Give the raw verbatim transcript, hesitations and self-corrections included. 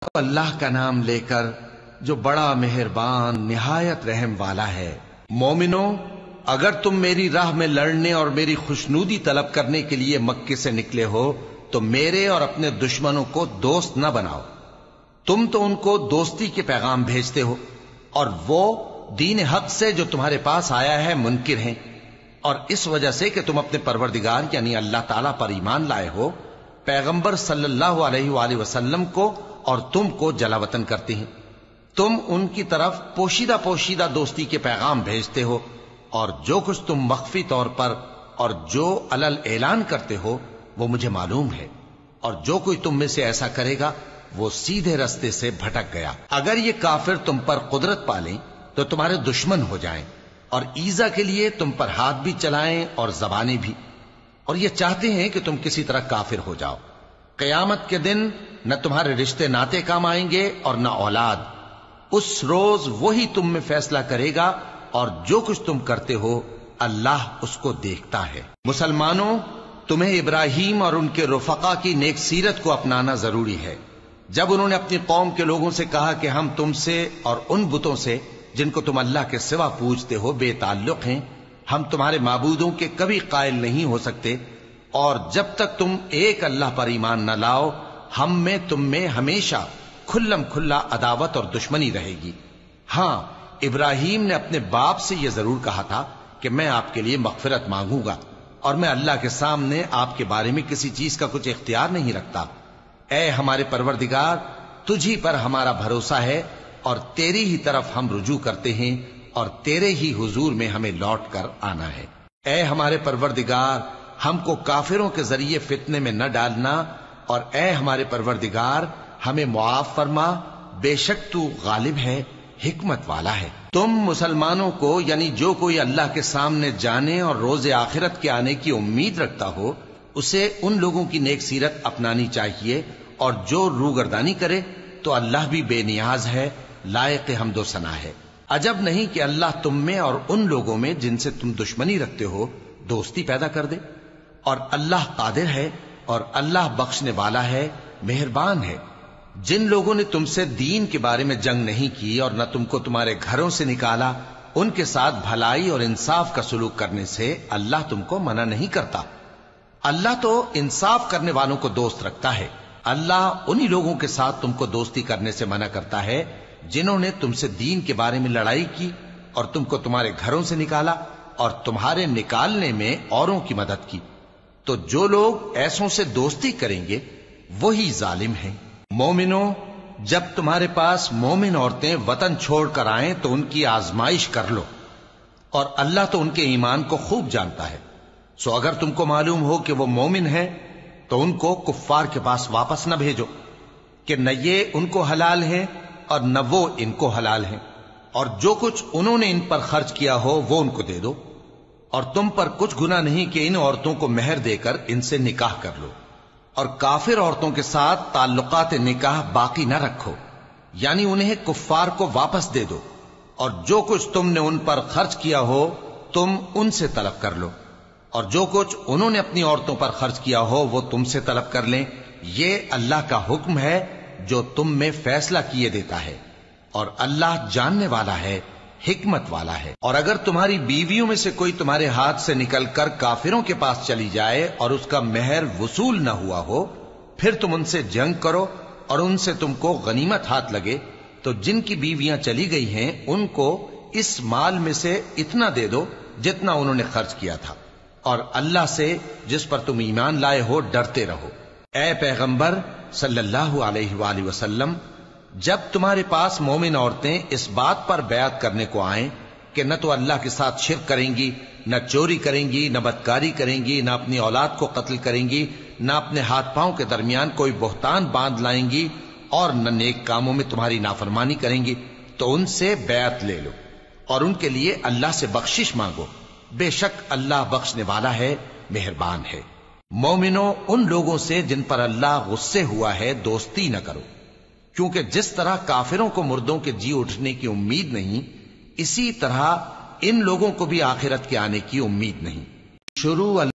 اللہ کا نام لے کر جو بڑا مہربان نہایت رحم والا ہے۔ مومنو، اگر تم میری راہ میں لڑنے اور میری خوشنودی طلب کرنے کے لیے مکے سے نکلے ہو تو میرے اور اپنے دشمنوں کو دوست نہ بناؤ۔ تم تو ان کو دوستی کے پیغام بھیجتے ہو اور وہ دین حق سے جو تمہارے پاس آیا ہے منکر ہیں، اور اس وجہ سے کہ تم اپنے پروردگار یعنی اللہ تعالیٰ پر ایمان لائے ہو، پیغمبر صلی اللہ علیہ وآلہ وسلم کو اور تم کو جلا وطن کرتے ہیں۔ تم ان کی طرف پوشیدہ پوشیدہ دوستی کے پیغام بھیجتے ہو، اور جو کچھ تم مخفی طور پر اور جو علل اعلان کرتے ہو وہ مجھے معلوم ہے، اور جو کوئی تم میں سے ایسا کرے گا وہ سیدھے رستے سے بھٹک گیا۔ اگر یہ کافر تم پر قدرت پالیں تو تمہارے دشمن ہو جائیں، اور ایذا کے لیے تم پر ہاتھ بھی چلائیں اور زبانیں بھی، اور یہ چاہتے ہیں کہ تم کسی طرح کافر ہو جاؤ۔ قیامت کے دن نہ تمہارے رشتے ناتے کام آئیں گے اور نہ اولاد۔ اس روز وہی تم میں فیصلہ کرے گا، اور جو کچھ تم کرتے ہو اللہ اس کو دیکھتا ہے۔ مسلمانوں، تمہیں ابراہیم اور ان کے رفقا کی نیک سیرت کو اپنانا ضروری ہے۔ جب انہوں نے اپنی قوم کے لوگوں سے کہا کہ ہم تم سے اور ان بتوں سے جن کو تم اللہ کے سوا پوجتے ہو بے تعلق ہیں، ہم تمہارے معبودوں کے کبھی قائل نہیں ہو سکتے، اور جب تک تم ایک اللہ پر ایمان نہ لاؤ ہم میں تم میں ہمیشہ کھلم کھلا عداوت اور دشمنی رہے گی۔ ہاں، ابراہیم نے اپنے باپ سے یہ ضرور کہا تھا کہ میں آپ کے لیے مغفرت مانگوں گا، اور میں اللہ کے سامنے آپ کے بارے میں کسی چیز کا کچھ اختیار نہیں رکھتا۔ اے ہمارے پروردگار، تجھی پر ہمارا بھروسہ ہے اور تیری ہی طرف ہم رجوع کرتے ہیں، اور تیرے ہی حضور میں ہمیں لوٹ کر آنا ہے۔ اے ہمارے پروردگار، ہم کو کافروں کے ذریعے فتنے میں نہ ڈالنا، اور اے ہمارے پروردگار ہمیں معاف فرما، بے شک تو غالب ہے، حکمت والا ہے۔ تم مسلمانوں کو یعنی جو کوئی اللہ کے سامنے جانے اور روز آخرت کے آنے کی امید رکھتا ہو اسے ان لوگوں کی نیک سیرت اپنانی چاہیے، اور جو روگردانی کرے تو اللہ بھی بے نیاز ہے، لائق حمد و ثنا ہے۔ عجب نہیں کہ اللہ تم میں اور ان لوگوں میں جن سے تم دشمنی رکھتے ہو دوستی پیدا کر دے، اور اللہ قادر ہے اور اللہ بخشنے والا ہے، مہربان ہے۔ جن لوگوں نے تم سے دین کے بارے میں جنگ نہیں کی اور نہ تم کو تمہارے گھروں سے نکالا، ان کے ساتھ بھلائی اور انصاف کا سلوک کرنے سے اللہ تم کو منع نہیں کرتا۔ اللہ تو انصاف کرنے والوں کو دوست رکھتا ہے۔ اللہ انہی لوگوں کے ساتھ تم کو دوستی کرنے سے منع کرتا ہے جنہوں نے تم سے دین کے بارے میں لڑائی کی اور تم کو تمہارے گھروں سے نکالا اور تمہارے نکالنے میں اوروں کی مدد کی۔ تو جو لوگ ایسوں سے دوستی کریں گے وہی ظالم ہیں۔ مومنو، جب تمہارے پاس مومن عورتیں وطن چھوڑ کر آئیں تو ان کی آزمائش کر لو، اور اللہ تو ان کے ایمان کو خوب جانتا ہے۔ سو اگر تم کو معلوم ہو کہ وہ مومن ہیں تو ان کو کفار کے پاس واپس نہ بھیجو کہ نہ یہ ان کو حلال ہیں اور نہ وہ ان کو حلال ہیں، اور جو کچھ انہوں نے ان پر خرچ کیا ہو وہ ان کو دے دو، اور تم پر کچھ گناہ نہیں کہ ان عورتوں کو مہر دے کر ان سے نکاح کر لو، اور کافر عورتوں کے ساتھ تعلقات نکاح باقی نہ رکھو، یعنی انہیں کفار کو واپس دے دو، اور جو کچھ تم نے ان پر خرچ کیا ہو تم ان سے طلب کر لو، اور جو کچھ انہوں نے اپنی عورتوں پر خرچ کیا ہو وہ تم سے طلب کر لیں۔ یہ اللہ کا حکم ہے جو تم میں فیصلہ کیے دیتا ہے، اور اللہ جاننے والا ہے، حکمت والا ہے۔ اور اگر تمہاری بیویوں میں سے کوئی تمہارے ہاتھ سے نکل کر کافروں کے پاس چلی جائے اور اس کا مہر وصول نہ ہوا ہو، پھر تم ان سے جنگ کرو اور ان سے تم کو غنیمت ہاتھ لگے، تو جن کی بیویاں چلی گئی ہیں ان کو اس مال میں سے اتنا دے دو جتنا انہوں نے خرچ کیا تھا، اور اللہ سے جس پر تم ایمان لائے ہو ڈرتے رہو۔ اے پیغمبر صلی اللہ علیہ وآلہ وسلم، جب تمہارے پاس مومن عورتیں اس بات پر بیعت کرنے کو آئیں کہ نہ تو اللہ کے ساتھ شرک کریں گی، نہ چوری کریں گی، نہ بدکاری کریں گی، نہ اپنی اولاد کو قتل کریں گی، نہ اپنے ہاتھ پاؤں کے درمیان کوئی بہتان باندھ لائیں گی، اور نہ نیک کاموں میں تمہاری نافرمانی کریں گی، تو ان سے بیعت لے لو اور ان کے لیے اللہ سے بخشش مانگو، بے شک اللہ بخشنے والا ہے، مہربان ہے۔ مومنو، ان لوگوں سے جن پر اللہ غصے ہوا ہے دوستی نہ کرو، کیونکہ جس طرح کافروں کو مردوں کے جی اٹھنے کی امید نہیں، اسی طرح ان لوگوں کو بھی آخرت کے آنے کی امید نہیں۔ شروع